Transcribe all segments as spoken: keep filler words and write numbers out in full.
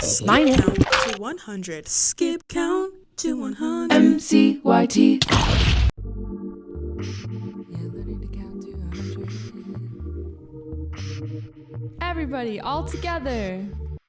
Skip count to one hundred. Skip count to one hundred. M C Y T. Everybody, all together.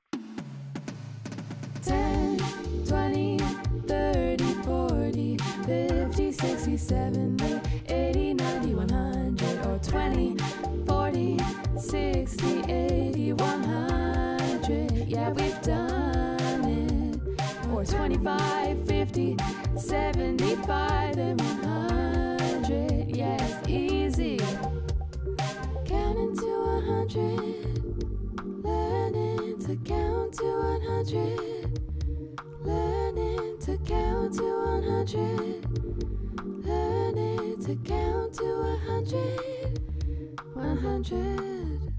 ten, twenty, thirty, forty, fifty, sixty, seventy, eighty, ninety, one hundred, or twenty, forty, sixty, eighty, one hundred. Yeah, we've done it. Or twenty-five, fifty, seventy-five, and one hundred. Yeah, it's easy. Counting to one hundred. Learning to count to one hundred. Learning to count to one hundred. Learning to count to one hundred. one hundred.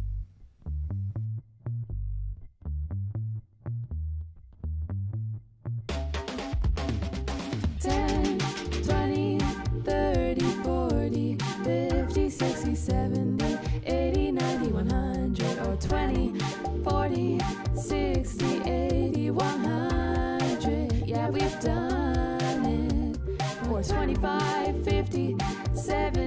ten, twenty, thirty, forty, fifty, sixty, seventy, eighty, ninety, one hundred, or twenty, forty, sixty, eighty, one hundred. Yeah, we've done it. Or twenty-five, fifty, seventy.